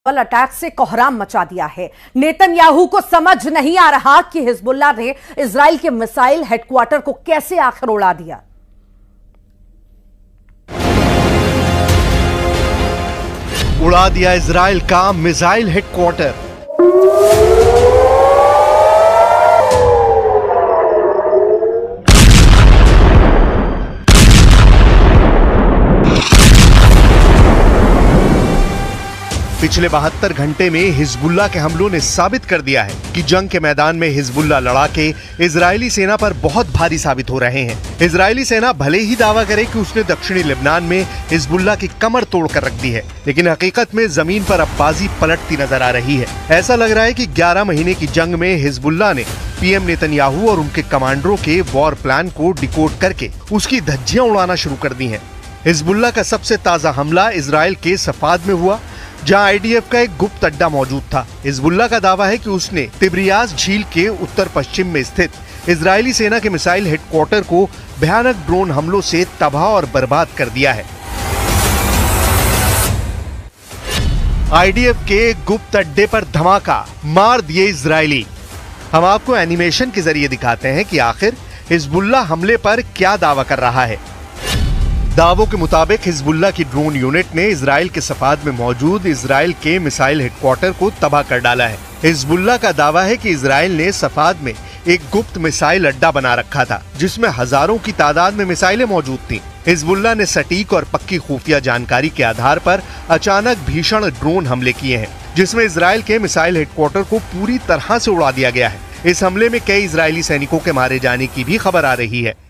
Attack से कोहराम मचा दिया है। नेतन्याहू को समझ नहीं आ रहा कि हिजबुल्लाह ने इजराइल के मिसाइल हेडक्वार्टर को कैसे आखिर उड़ा दिया। उड़ा दिया इजराइल का मिसाइल हेडक्वार्टर। पिछले 72 घंटे में हिजबुल्लाह के हमलों ने साबित कर दिया है कि जंग के मैदान में हिजबुल्लाह लड़ाके इजरायली सेना पर बहुत भारी साबित हो रहे हैं। इजरायली सेना भले ही दावा करे कि उसने दक्षिणी लेबनान में हिजबुल्लाह की कमर तोड़ कर रख दी है, लेकिन हकीकत में जमीन पर अब बाजी पलटती नजर आ रही है। ऐसा लग रहा है कि 11 महीने की जंग में हिजबुल्लाह ने पीएम नेतन्याहू और उनके कमांडरों के वॉर प्लान को डिकोड करके उसकी धज्जियां उड़ाना शुरू कर दी है। हिजबुल्लाह का सबसे ताजा हमला इजराइल के सफाद में हुआ, जहां आईडीएफ का एक गुप्त अड्डा मौजूद था। हिजबुल्लाह का दावा है कि उसने तिब्रियास झील के उत्तर पश्चिम में स्थित इजरायली सेना के मिसाइल हेडक्वार्टर को भयानक ड्रोन हमलों से तबाह और बर्बाद कर दिया है। आईडीएफ के गुप्त अड्डे पर धमाका, मार दिए इजरायली। हम आपको एनिमेशन के जरिए दिखाते हैं कि आखिर हिजबुल्लाह हमले पर क्या दावा कर रहा है। दावों के मुताबिक हिजबुल्लाह की ड्रोन यूनिट ने इजराइल के सफाद में मौजूद इजराइल के मिसाइल हेडक्वार्टर को तबाह कर डाला है। हिजबुल्लाह का दावा है कि इजराइल ने सफाद में एक गुप्त मिसाइल अड्डा बना रखा था, जिसमें हजारों की तादाद में मिसाइलें मौजूद थीं। हिजबुल्लाह ने सटीक और पक्की खुफिया जानकारी के आधार पर अचानक भीषण ड्रोन हमले किए हैं, जिसमें इजराइल के मिसाइल हेडक्वार्टर को पूरी तरह से उड़ा दिया गया है। इस हमले में कई इजरायली सैनिकों के मारे जाने की भी खबर आ रही है।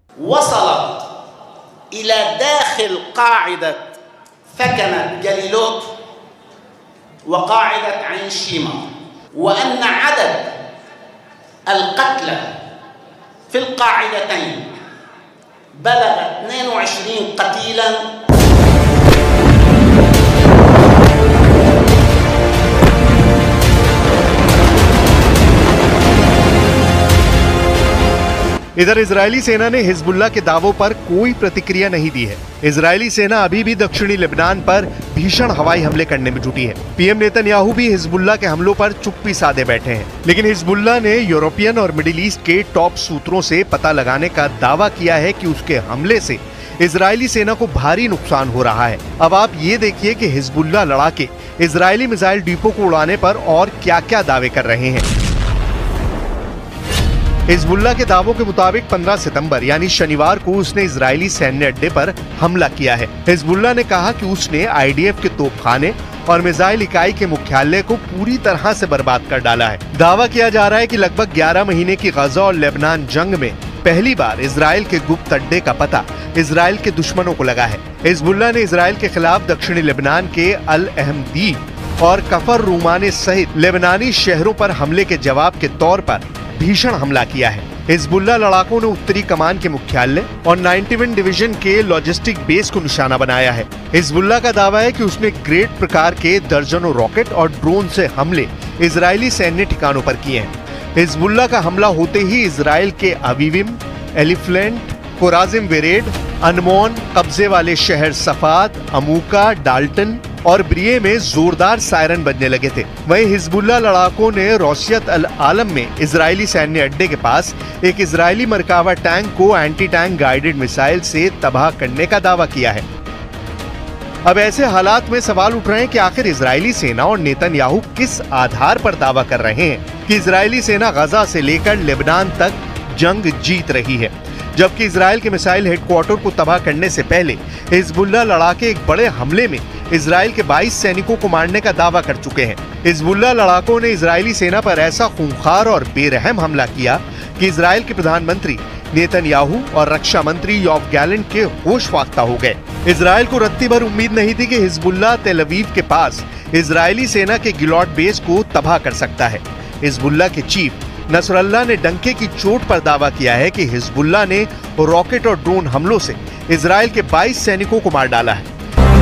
إلى داخل قاعدة ثكنة جليلوت وقاعدة عين شيما، وأن عدد القتلى في القاعدتين بلغ 22 قتيلا. इधर इजरायली सेना ने हिजबुल्लाह के दावों पर कोई प्रतिक्रिया नहीं दी है। इजरायली सेना अभी भी दक्षिणी लेबनान पर भीषण हवाई हमले करने में जुटी है। पीएम नेतन्याहू भी हिजबुल्लाह के हमलों पर चुप्पी साधे बैठे हैं, लेकिन हिजबुल्लाह ने यूरोपियन और मिडिल ईस्ट के टॉप सूत्रों से पता लगाने का दावा किया है कि उसके हमले से इजरायली सेना को भारी नुकसान हो रहा है। अब आप ये देखिए कि हिजबुल्लाह लड़ाके इजरायली मिसाइल डिपो को उड़ाने पर और क्या क्या दावे कर रहे हैं। हिजबुल्लाह के दावों के मुताबिक 15 सितंबर यानी शनिवार को उसने इजरायली सैन्य अड्डे पर हमला किया है। हिजबुल्लाह ने कहा कि उसने आईडीएफ के तोपखाने और मिसाइल इकाई के मुख्यालय को पूरी तरह से बर्बाद कर डाला है। दावा किया जा रहा है कि लगभग 11 महीने की गजा और लेबनान जंग में पहली बार इजराइल के गुप्त अड्डे का पता इजराइल के दुश्मनों को लगा है। हिजबुल्लाह ने इजराइल के खिलाफ दक्षिणी लेबनान के अल अहमदी और कफर रूमाने सहित लेबनानी शहरों पर हमले के जवाब के तौर पर भीषण हमला किया है। हिजबुल्लाह लड़ाकों ने उत्तरी कमान के मुख्यालय और 91 डिवीजन के लॉजिस्टिक बेस को निशाना बनाया है। हिजबुल्लाह का दावा है कि उसने ग्रेड प्रकार के दर्जनों रॉकेट और ड्रोन से हमले इजरायली सैन्य ठिकानों पर किए हैं। हिजबुल्लाह का हमला होते ही इजराइल के अवीविम, एलिफ्लेंट, कोराजिम वेरेड, अनमोन, कब्जे वाले शहर सफाद, अमूका, डाल्टन और ब्रिये में जोरदार सायरन बजने लगे थे। वहीं हिजबुल्लाह लड़ाकों ने रोसियत अल आलम में इजरायली सैन्य अड्डे के पास एक इजरायली मरकावा टैंक को एंटी टैंक गाइडेड मिसाइल से तबाह करने का दावा किया है। अब ऐसे हालात में सवाल उठ रहे हैं कि आखिर इजरायली सेना और नेतन्याहू किस आधार पर दावा कर रहे हैं कि इजरायली सेना गजा से लेकर लेबनान तक जंग जीत रही है, जबकि इजराइल के मिसाइल हेडक्वार्टर को तबाह करने से पहले हिजबुल्लाह लड़ाके एक बड़े हमले में इजराइल के 22 सैनिकों को मारने का दावा कर चुके हैं। हिजबुल्लाह लड़ाकों ने इजरायली सेना पर ऐसा खूंखार और बेरहम हमला किया कि इजराइल के प्रधानमंत्री नेतन्याहू और रक्षा मंत्री योव गैलेंट के होश फाख्ता हो गए। इजराइल को रत्ती भर उम्मीद नहीं थी कि हिजबुल्लाह तेल अवीव के पास इजरायली सेना के गिलॉट बेस को तबाह कर सकता है। हिजबुल्लाह के चीफ नसरल्लाह ने डंके की चोट पर दावा किया है कि हिजबुल्लाह ने रॉकेट और ड्रोन हमलों से इजराइल के 22 सैनिकों को मार डाला है।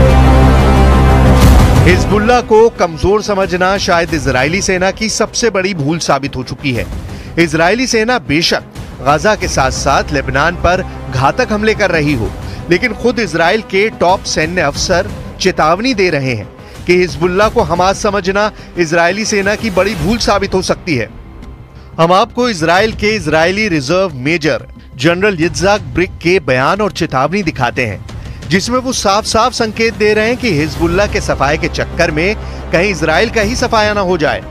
हिजबुल्लाह को कमजोर समझना शायद इजरायली सेना की सबसे बड़ी भूल साबित हो चुकी है। इजरायली सेना बेशक गजा के साथ साथ लेबनान पर घातक हमले कर रही हो, लेकिन खुद इजराइल के टॉप सैन्य अफसर चेतावनी दे रहे हैं कि हिजबुल्लाह को हमास समझना इजरायली सेना की बड़ी भूल साबित हो सकती है। हम आपको इजराइल के Israeli reserve major general Yitzhak Brick के बयान और चेतावनी दिखाते हैं, जिसमें वो साफ साफ संकेत दे रहे हैं कि हिजबुल्लाह के सफाए के चक्कर में कहीं इजराइल का ही सफाया ना हो जाए।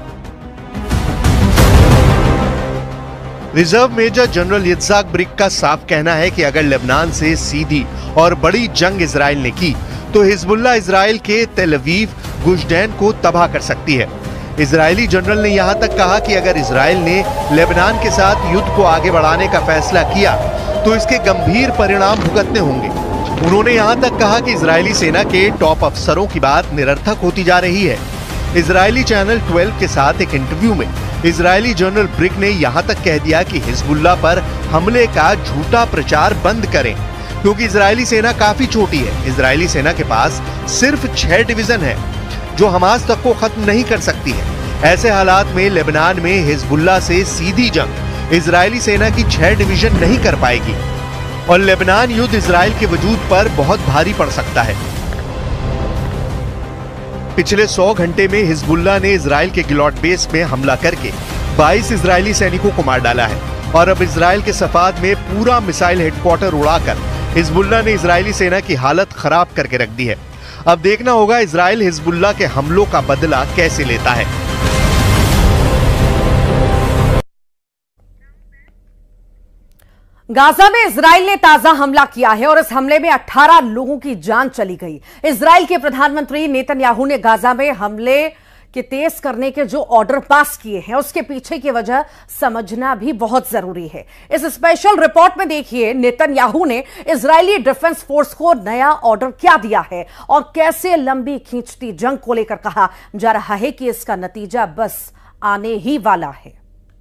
Reserve major general Yitzhak Brick का साफ कहना है कि अगर लेबनान से सीधी और बड़ी जंग इजराइल ने की तो हिजबुल्लाह इजराइल के तेल अवीव, गुशदैन को तबाह कर सकती है। इजरायली जनरल ने यहां तक कहा कि अगर इजराइल ने लेबनान के साथ युद्ध को आगे बढ़ाने का फैसला किया तो इसके गंभीर परिणाम भुगतने होंगे। उन्होंने यहां तक कहा कि इजरायली सेना के टॉप अफसरों की बात निरर्थक होती जा रही है। इजरायली चैनल 12 के साथ एक इंटरव्यू में इजरायली जनरल ब्रिक ने यहां तक कह दिया कि हिजबुल्लाह पर हमले का झूठा प्रचार बंद करें, क्योंकि इजरायली सेना काफी छोटी है। इजरायली सेना के पास सिर्फ 6 डिवीजन है जो हमास तक को खत्म नहीं कर सकती है। ऐसे हालात में लेबनान में हिजबुल्लाह से सीधी जंग इजरायली सेना की 6 डिवीजन नहीं कर पाएगी और लेबनान युद्ध इजराइल के वजूद पर बहुत भारी पड़ सकता है। पिछले 100 घंटे में हिजबुल्लाह ने इजराइल के गिलॉट बेस में हमला करके 22 इजरायली सैनिकों को मार डाला है और अब इजराइल के सफाद में पूरा मिसाइल हेडक्वार्टर उड़ाकर हिजबुल्लाह ने इजरायली सेना की हालत खराब करके रख दी है। अब देखना होगा इजराइल हिजबुल्लाह के हमलों का बदला कैसे लेता है। गाजा में इजराइल ने ताजा हमला किया है और इस हमले में 18 लोगों की जान चली गई। इजराइल के प्रधानमंत्री नेतन्याहू ने गाजा में हमले के तेज करने के जो ऑर्डर पास किए हैं उसके पीछे की वजह समझना भी बहुत जरूरी है। इस स्पेशल रिपोर्ट में देखिए नेतन्याहू ने इजरायली डिफेंस फोर्स को नया ऑर्डर क्या दिया है और कैसे लंबी खींचती जंग को लेकर कहा जा रहा है कि इसका नतीजा बस आने ही वाला है।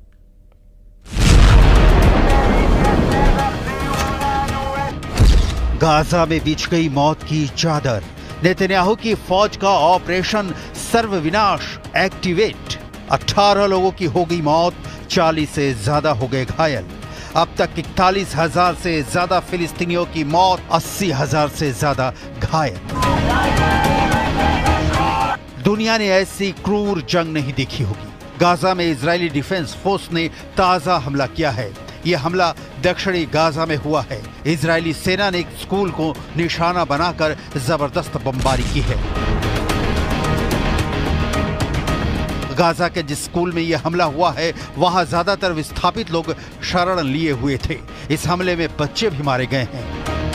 गाजा में बिछ गई मौत की चादर। नेतन्याहू की फौज का ऑपरेशन सर्वविनाश एक्टिवेट। 18 लोगों की हो गई मौत, 40 से ज्यादा हो गए घायल। अब तक 41,000 से ज्यादा फिलिस्तीनियों की मौत, 80,000 से ज्यादा घायल। दुनिया ने ऐसी क्रूर जंग नहीं देखी होगी। गाजा में इजरायली डिफेंस फोर्स ने ताजा हमला किया है। यह हमला दक्षिणी गाजा में हुआ है। इजरायली सेना ने एक स्कूल को निशाना बनाकर जबरदस्त बमबारी की है। गाजा के जिस स्कूल में यह हमला हुआ है वहां ज्यादातर विस्थापित लोग शरण लिए हुए थे। इस हमले में बच्चे भी मारे गए हैं।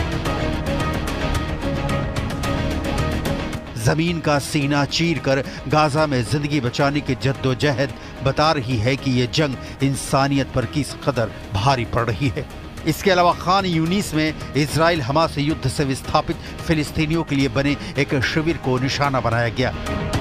जमीन का सीना चीरकर गाजा में जिंदगी बचाने की जद्दोजहद बता रही है कि यह जंग इंसानियत पर किस कदर भारी पड़ रही है। इसके अलावा खान यूनिस में इजराइल हमास युद्ध से विस्थापित फिलिस्तीनियों के लिए बने एक शिविर को निशाना बनाया गया।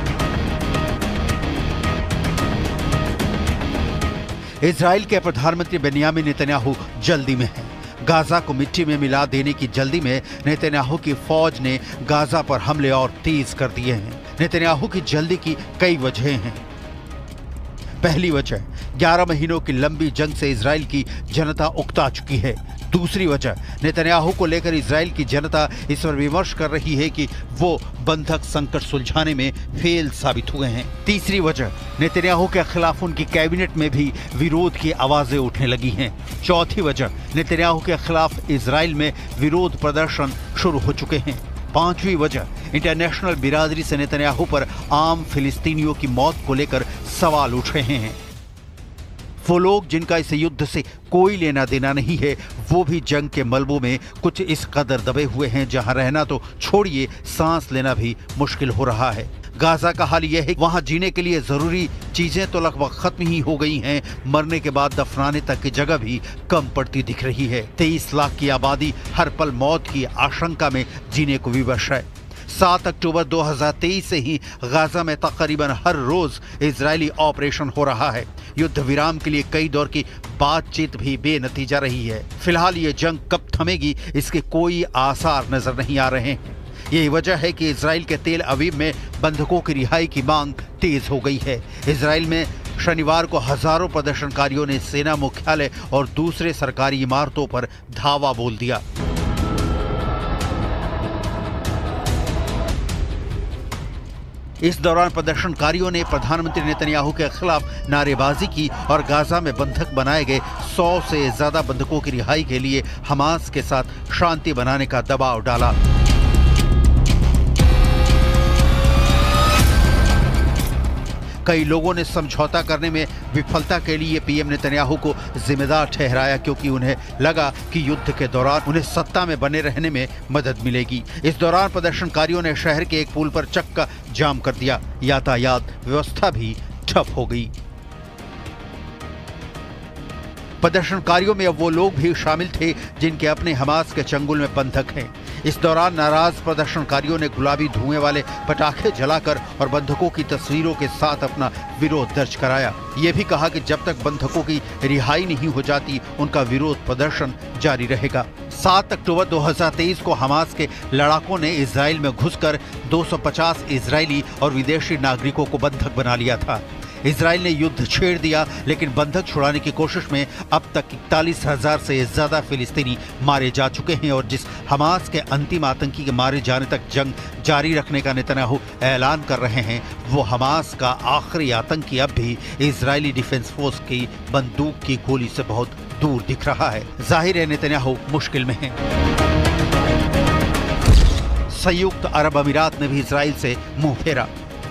इजराइल के प्रधानमंत्री बेन्यामिन नेतन्याहू जल्दी में हैं। गाजा को मिट्टी में मिला देने की जल्दी में नेतन्याहू की फौज ने गाजा पर हमले और तेज कर दिए हैं। नेतन्याहू की जल्दी की कई वजहें हैं। पहली वजह, 11 महीनों की लंबी जंग से इजराइल की जनता उकता चुकी है। दूसरी वजह, नेतन्याहू को लेकर इजराइल की जनता इस पर विमर्श कर रही है कि वो बंधक संकट सुलझाने में फेल साबित हुए हैं। तीसरी वजह, नेतन्याहू के खिलाफ उनकी कैबिनेट में भी विरोध की आवाजें उठने लगी हैं। चौथी वजह, नेतन्याहू के खिलाफ इजराइल में विरोध प्रदर्शन शुरू हो चुके हैं। पांचवी वजह, इंटरनेशनल बिरादरी से नेतन्याहू पर आम फिलिस्तीनियों की मौत को लेकर सवाल उठ रहे हैं। वो लोग जिनका इस युद्ध से कोई लेना देना नहीं है, वो भी जंग के मलबों में कुछ इस कदर दबे हुए हैं जहां रहना तो छोड़िए, सांस लेना भी मुश्किल हो रहा है। गाजा का हाल यह है, वहां जीने के लिए जरूरी चीजें तो लगभग खत्म ही हो गई हैं। मरने के बाद दफनाने तक की जगह भी कम पड़ती दिख रही है। 23 लाख की आबादी हर पल मौत की आशंका में जीने को विवश है। 7 अक्टूबर 2023 से ही गाजा में तकरीबन हर रोज इजरायली ऑपरेशन हो रहा है। युद्ध विराम के लिए कई दौर की बातचीत भी बेनतीजा रही है। फिलहाल ये जंग कब थमेगी इसके कोई आसार नजर नहीं आ रहे हैं। यही वजह है कि इजराइल के तेल अवीव में बंधकों की रिहाई की मांग तेज हो गई है। इजराइल में शनिवार को हजारों प्रदर्शनकारियों ने सेना मुख्यालय और दूसरे सरकारी इमारतों पर धावा बोल दिया। इस दौरान प्रदर्शनकारियों ने प्रधानमंत्री नेतन्याहू के खिलाफ नारेबाजी की और गाजा में बंधक बनाए गए 100 से ज्यादा बंधकों की रिहाई के लिए हमास के साथ शांति बनाने का दबाव डाला। कई लोगों ने समझौता करने में विफलता के लिए पीएम नेतन्याहू को जिम्मेदार ठहराया, क्योंकि उन्हें लगा कि युद्ध के दौरान उन्हें सत्ता में बने रहने में मदद मिलेगी। इस दौरान प्रदर्शनकारियों ने शहर के एक पुल पर चक्का जाम कर दिया। यातायात व्यवस्था भी ठप हो गई। प्रदर्शनकारियों में अब वो लोग भी शामिल थे जिनके अपने हमास के चंगुल में बंधक हैं। इस दौरान नाराज प्रदर्शनकारियों ने गुलाबी धुएं वाले पटाखे जलाकर और बंधकों की तस्वीरों के साथ अपना विरोध दर्ज कराया। ये भी कहा कि जब तक बंधकों की रिहाई नहीं हो जाती उनका विरोध प्रदर्शन जारी रहेगा। 7 अक्टूबर 2023 को हमास के लड़ाकों ने इजराइल में घुसकर 250 इजरायली और विदेशी नागरिकों को बंधक बना लिया था। इजराइल ने युद्ध छेड़ दिया, लेकिन बंधक छुड़ाने की कोशिश में अब तक 41,000 से ज्यादा फिलिस्तीनी मारे जा चुके हैं और जिस हमास के अंतिम आतंकी के मारे जाने तक जंग जारी रखने का नेतन्याहू ऐलान कर रहे हैं, वो हमास का आखिरी आतंकी अब भी इजरायली डिफेंस फोर्स की बंदूक की गोली से बहुत दूर दिख रहा है। जाहिर है नेतन्याहू मुश्किल में है। संयुक्त अरब अमीरात ने भी इजराइल से मुंह फेरा।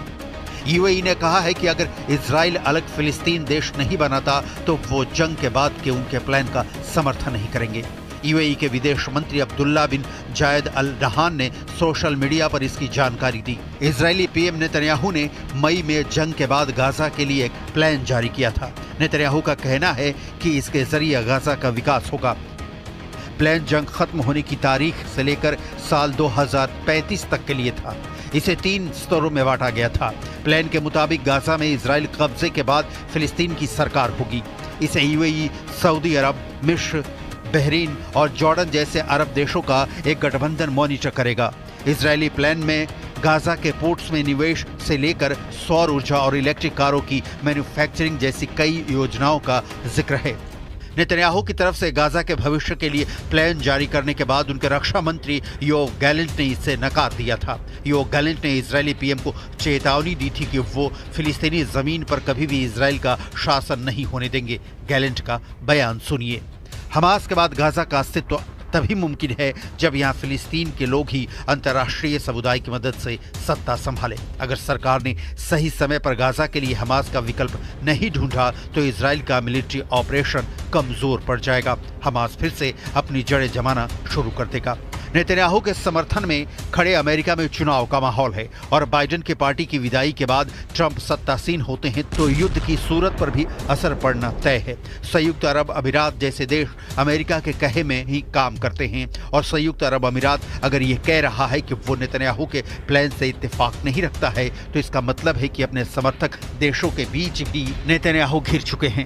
यूएई ने कहा है कि अगर इजराइल अलग फिलिस्तीन देश नहीं बनाता तो वो जंग के बाद के उनके प्लान का समर्थन नहीं करेंगे। यूएई के विदेश मंत्री अब्दुल्ला बिन जायद अल नहान ने सोशल मीडिया पर इसकी जानकारी दी। इजरायली पीएम नेतन्याहू ने मई में जंग के बाद गाजा के लिए एक प्लान जारी किया था। नेतन्याहू का कहना है कि इसके जरिए गाजा का विकास होगा। प्लान जंग खत्म होने की तारीख से लेकर साल 2035 तक के लिए था। इसे 3 स्तरों में बांटा गया था। प्लान के मुताबिक गाजा में इजराइल कब्जे के बाद फिलिस्तीन की सरकार होगी। इसे यूएई, सऊदी अरब, मिस्र, बहरीन और जॉर्डन जैसे अरब देशों का एक गठबंधन मॉनिटर करेगा। इजरायली प्लान में गाजा के पोर्ट्स में निवेश से लेकर सौर ऊर्जा और इलेक्ट्रिक कारों की मैन्युफैक्चरिंग जैसी कई योजनाओं का जिक्र है। नेतन्याहू की तरफ से गाजा के भविष्य के लिए प्लान जारी करने के बाद उनके रक्षा मंत्री योव गैलेंट ने इसे नकार दिया था। योव गैलेंट ने इजरायली पीएम को चेतावनी दी थी कि वो फिलिस्तीनी जमीन पर कभी भी इजराइल का शासन नहीं होने देंगे। गैलेंट का बयान सुनिए। हमास के बाद गाजा का अस्तित्व तभी मुमकिन है जब यहाँ फिलिस्तीन के लोग ही अंतर्राष्ट्रीय समुदाय की मदद से सत्ता संभाले। अगर सरकार ने सही समय पर गाजा के लिए हमास का विकल्प नहीं ढूंढा तो इजराइल का मिलिट्री ऑपरेशन कमजोर पड़ जाएगा। हमास फिर से अपनी जड़ें जमाना शुरू कर देगा। नेतन्याहू के समर्थन में खड़े अमेरिका में चुनाव का माहौल है और बाइडेन की पार्टी की विदाई के बाद ट्रंप सत्तासीन होते हैं तो युद्ध की सूरत पर भी असर पड़ना तय है। संयुक्त अरब अमीरात जैसे देश अमेरिका के कहे में ही काम करते हैं और संयुक्त अरब अमीरात अगर ये कह रहा है कि वो नेतन्याहू के प्लान से इत्तेफाक नहीं रखता है तो इसका मतलब है कि अपने समर्थक देशों के बीच भी नेतन्याहू घिर चुके हैं।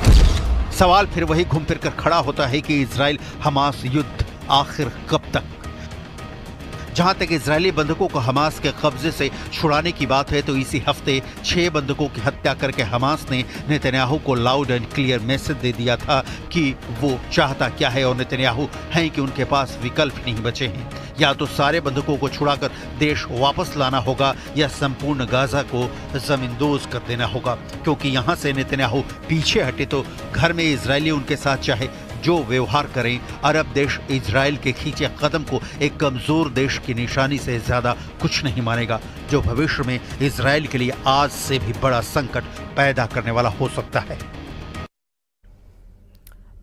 सवाल फिर वही घूम फिर कर खड़ा होता है कि इजराइल हमास युद्ध आखिर कब तक। जहां तक इजरायली बंधकों को हमास के कब्जे से छुड़ाने की बात है तो इसी हफ्ते 6 बंधकों की हत्या करके हमास ने नेतन्याहू को लाउड एंड क्लियर मैसेज दे दिया था कि वो चाहता क्या है और नेतन्याहू हैं कि उनके पास विकल्प नहीं बचे हैं। या तो सारे बंधकों को छुड़ाकर देश वापस लाना होगा या संपूर्ण गाजा को जमींदोज कर देना होगा, क्योंकि यहां से नेतन्याहू पीछे हटे तो घर में इजरायली उनके साथ चाहे जो व्यवहार करें, अरब देश इजराइल के खींचे कदम को एक कमजोर देश की निशानी से ज्यादा कुछ नहीं मानेगा, जो भविष्य में इजराइल के लिए आज से भी बड़ा संकट पैदा करने वाला हो सकता है।